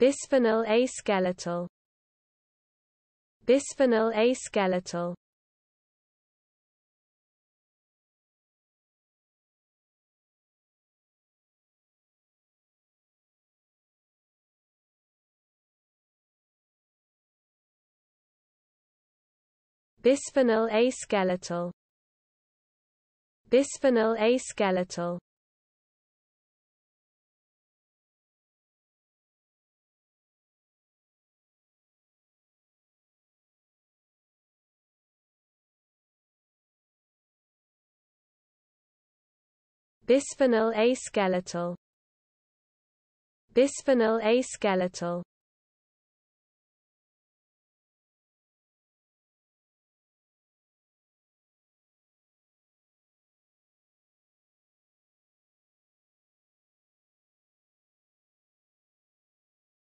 Bisphenol A Skeletal. Bisphenol A Skeletal. Bisphenol A Skeletal. Bisphenol A Skeletal. Bisphenol A Skeletal. Bisphenol A Skeletal.